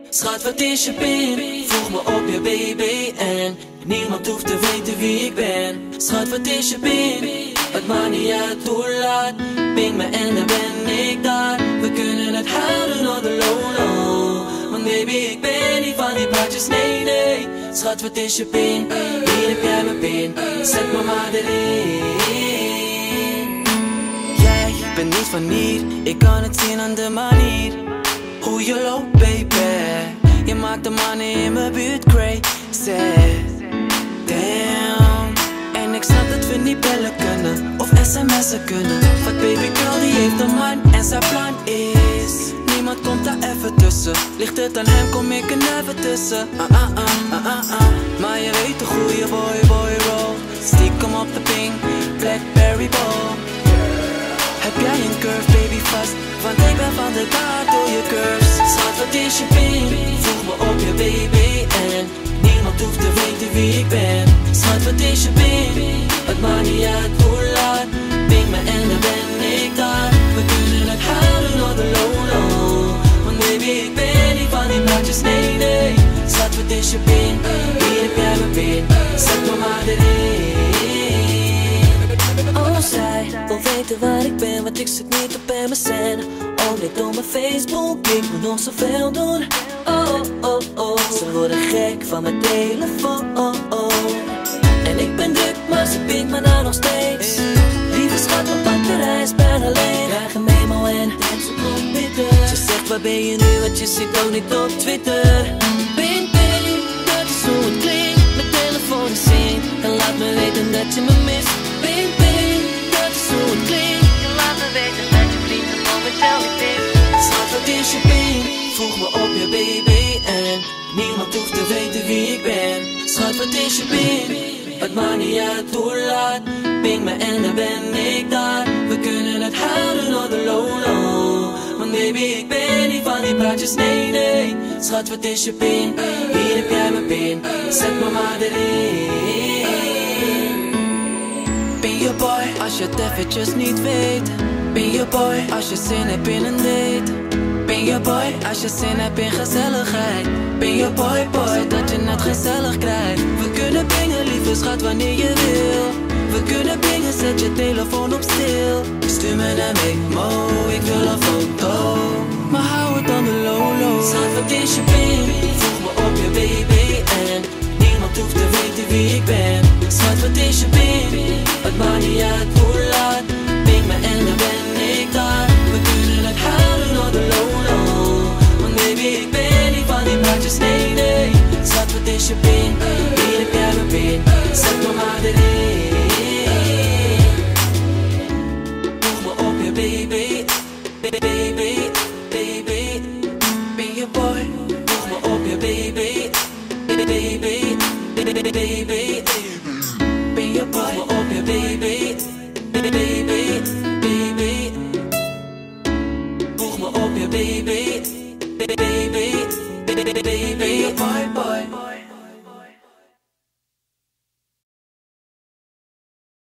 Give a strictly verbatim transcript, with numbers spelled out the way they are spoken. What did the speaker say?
Schat, wat is je pin? Voeg me op je B B N. Niemand hoeft te weten wie ik ben. Schat, wat is je pin? Het maakt niet uit hoe laat. Ping me en dan ben ik daar. We kunnen het houden op de low-low. Want baby, ik ben niet van die praatjes, nee, nee. Schat, wat is je pin? Hier heb jij mijn pin. Zet me maar erin. Jij bent niet van hier. Ik kan het zien aan de manier hoe je loopt, baby. Je maakt de mannen in mijn buurt crazy. Damn. En ik snap dat we niet bellen kunnen of sms'en kunnen. Want baby girl die heeft een man en zijn plan is niemand komt daar even tussen. Ligt het aan hem, kom ik er never tussen. Ah ah ah ah ah ah. Maar je weet de goeie boy boy roll. Stiekem op de ping, Blackberry ball. Heb jij een curve baby vast? Want ik ben van de kaart door je curves. Schat, wat is je pin? Voeg me op je B B N. Niemand hoeft te weten wie ik ben. Schat, wat is je pin? Het maakt niet uit hoe laat. Ping me en dan ben ik daar. We kunnen het houden op de low-low. Want baby, ik ben niet van die praatjes, nee, nee. Schat, wat is je pin? Hier heb jij mijn pin. Zet me maar erin. Oh, zij wil weten waar ik ben, want ik zit niet op M S N. Oh, nee, door mijn Facebook, ik moet nog zoveel doen. Oh, oh, oh, ze worden gek van mijn telefoon. Oh, oh. En ik ben druk, maar ze pinkt me nou nog steeds. Lieve schat, mijn batterij is bijna leeg. Krijg een memo en ze komt bitter. Ze zegt, waar ben je nu, want je zit ook niet op Twitter. Ping, ping, dat is hoe het klinkt. Mijn telefoon is in en laat me weten dat je me mist. Ping, ping, dat is hoe het klinkt. Je laat me weten dat je vriend er momenteel niet is. Schat, wat is je ping? Voeg me op je B B N. Niemand hoeft te weten wie ik ben. Schat, wat is je pin? Het maakt niet uit hoe laat. Ping me en dan ben ik daar. We kunnen het houden op de low-low. Want baby, ik ben niet van die praatjes, nee, nee. Schat, wat is je pin? Hier heb jij mijn pin. Zet me maar erin. Ben je boy als je het eventjes niet weet. Ben je boy als je zin hebt in een date. Ben je boy als je zin hebt in gezelligheid. Ben je boy boy dat je net gezellig krijgt. We kunnen bingen lieve schat wanneer je wil. We kunnen bingen, zet je telefoon op stil. Stuur me een memo, ik wil een foto. Maar hou het dan de low-low. Schat, wat is je pin? Voeg me op je B B N. Niemand hoeft te weten wie ik ben. Schat, wat is je pin? Het maakt niet uit hoe laat. Ping me en dan ben ik daar. We kunnen het houden op de low-low. Want baby, ik ben niet van die praatjes, nee, nee. Schat, wat is je pin? Hier heb jij mijn pin. Zet me maar erin. Voeg me op je B B, baby, baby. Ben je boy? Voeg me op je B B, baby, baby. Ben je boy? Voeg me op je baby, baby, baby. Voeg me op je baby, baby, baby.